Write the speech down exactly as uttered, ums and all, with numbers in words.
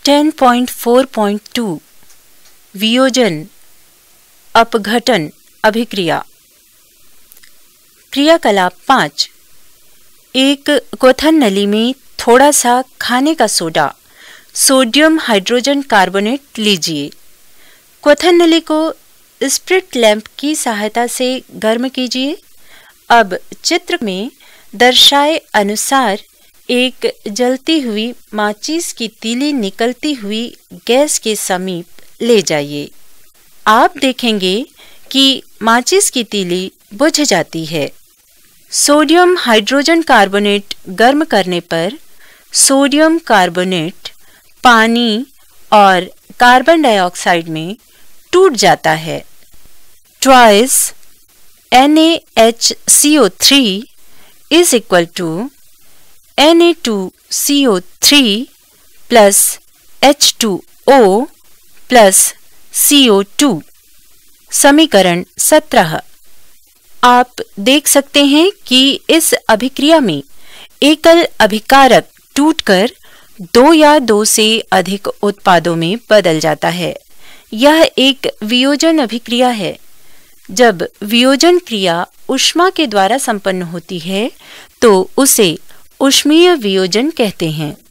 Ten point four point two वियोजन अपघटन अभिक्रिया। क्रियाकलाप पाँच। एक क्वथन नली में थोड़ा सा खाने का सोडा सोडियम हाइड्रोजन कार्बोनेट लीजिए। क्वथन नली को स्प्रिट लैंप की सहायता से गर्म कीजिए। अब चित्र में दर्शाए अनुसार एक जलती हुई माचिस की तीली निकलती हुई गैस के समीप ले जाइए। आप देखेंगे कि माचिस की तीली बुझ जाती है। सोडियम हाइड्रोजन कार्बोनेट गर्म करने पर सोडियम कार्बोनेट पानी और कार्बन डाइऑक्साइड में टूट जाता है। Twice N A H C O three is equal to N A two C O three plus H two O plus C O two. समीकरण सत्रह। आप देख सकते हैं कि इस अभिक्रिया में एकल अभिकारक टूटकर दो या दो से अधिक उत्पादों में बदल जाता है। यह एक वियोजन अभिक्रिया है। जब वियोजन क्रिया ऊष्मा के द्वारा संपन्न होती है तो उसे ऊष्मीय वियोजन कहते हैं।